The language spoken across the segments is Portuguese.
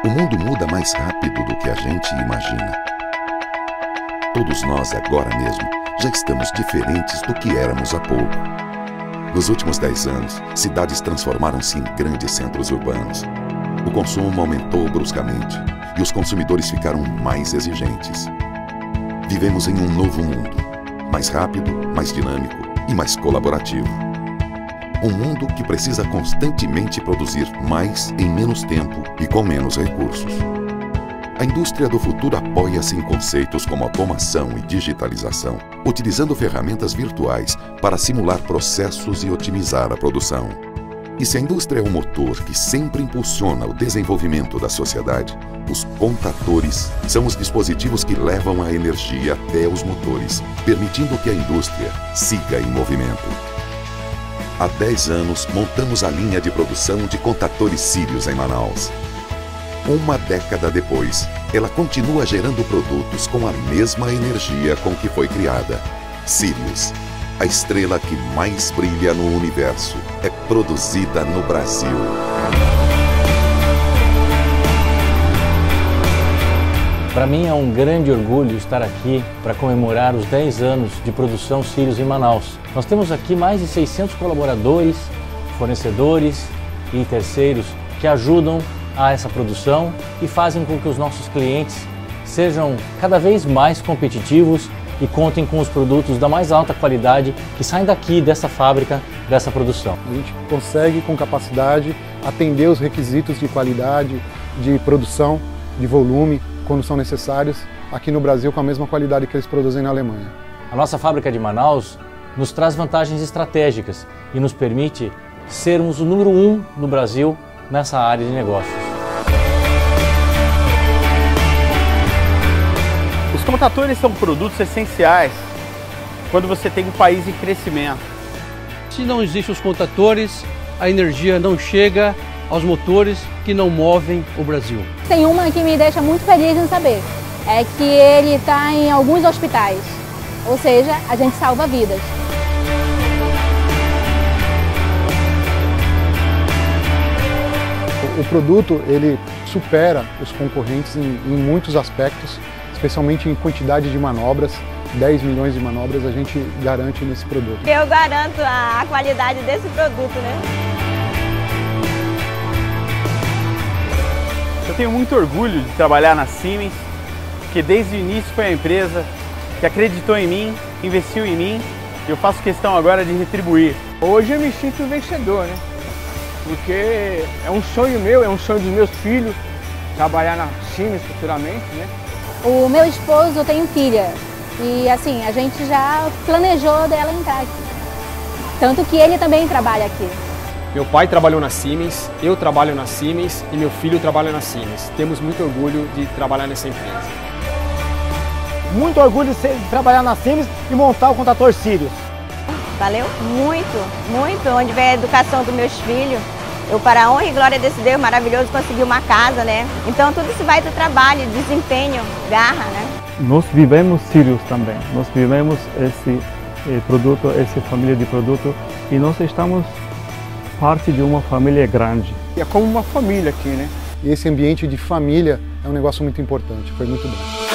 O mundo muda mais rápido do que a gente imagina. Todos nós, agora mesmo, já estamos diferentes do que éramos há pouco. Nos últimos 10 anos, cidades transformaram-se em grandes centros urbanos. O consumo aumentou bruscamente e os consumidores ficaram mais exigentes. Vivemos em um novo mundo, mais rápido, mais dinâmico e mais colaborativo. Um mundo que precisa constantemente produzir mais em menos tempo e com menos recursos. A indústria do futuro apoia-se em conceitos como automação e digitalização, utilizando ferramentas virtuais para simular processos e otimizar a produção. E se a indústria é o motor que sempre impulsiona o desenvolvimento da sociedade, os contadores são os dispositivos que levam a energia até os motores, permitindo que a indústria siga em movimento. Há 10 anos, montamos a linha de produção de contadores Sirius em Manaus. Uma década depois, ela continua gerando produtos com a mesma energia com que foi criada. Sirius, a estrela que mais brilha no universo, é produzida no Brasil. Para mim é um grande orgulho estar aqui para comemorar os 10 anos de produção Sirius em Manaus. Nós temos aqui mais de 600 colaboradores, fornecedores e terceiros que ajudam a essa produção e fazem com que os nossos clientes sejam cada vez mais competitivos e contem com os produtos da mais alta qualidade que saem daqui, dessa fábrica, dessa produção. A gente consegue, com capacidade, atender os requisitos de qualidade, de produção, de volume, quando são necessários, aqui no Brasil com a mesma qualidade que eles produzem na Alemanha. A nossa fábrica de Manaus nos traz vantagens estratégicas e nos permite sermos o número 1 no Brasil nessa área de negócios. Os contadores são produtos essenciais quando você tem um país em crescimento. Se não existem os contadores, a energia não chega aos motores que não movem o Brasil. Tem uma que me deixa muito feliz em saber, é que ele está em alguns hospitais, ou seja, a gente salva vidas. O produto ele supera os concorrentes em muitos aspectos, especialmente em quantidade de manobras. 10 milhões de manobras a gente garante nesse produto. Eu garanto a qualidade desse produto, né? Eu tenho muito orgulho de trabalhar na Siemens, porque desde o início foi a empresa que acreditou em mim, investiu em mim, e eu faço questão agora de retribuir. Hoje eu me sinto vencedor, né? Porque é um sonho meu, é um sonho dos meus filhos, trabalhar na Siemens futuramente, né? O meu esposo tem filha e assim, a gente já planejou dela entrar aqui. Tanto que ele também trabalha aqui. Meu pai trabalhou na Siemens, eu trabalho na Siemens e meu filho trabalha na Siemens. Temos muito orgulho de trabalhar nessa empresa. Muito orgulho de trabalhar na Siemens e montar o contador Sirius. Valeu muito, muito. Onde vem a educação dos meus filhos, eu, para a honra e glória desse Deus maravilhoso, consegui uma casa, né? Então tudo isso vai do trabalho, desempenho, garra, né? Nós vivemos Sirius também. Nós vivemos esse produto, essa família de produto e nós estamos parte de uma família grande. É como uma família aqui, né? E esse ambiente de família é um negócio muito importante, foi muito bom.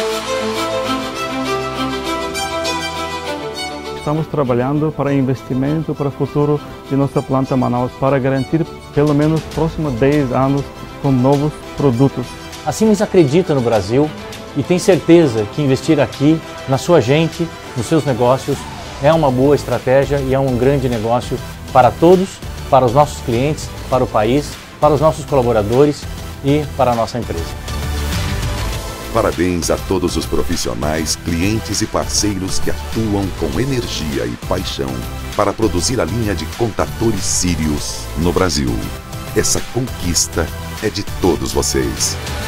Estamos trabalhando para investimento para o futuro de nossa planta Manaus, para garantir pelo menos os próximos 10 anos com novos produtos. A Siemens acredita no Brasil e tem certeza que investir aqui, na sua gente, nos seus negócios, é uma boa estratégia e é um grande negócio para todos, para os nossos clientes, para o país, para os nossos colaboradores e para a nossa empresa. Parabéns a todos os profissionais, clientes e parceiros que atuam com energia e paixão para produzir a linha de contadores Sirius no Brasil. Essa conquista é de todos vocês.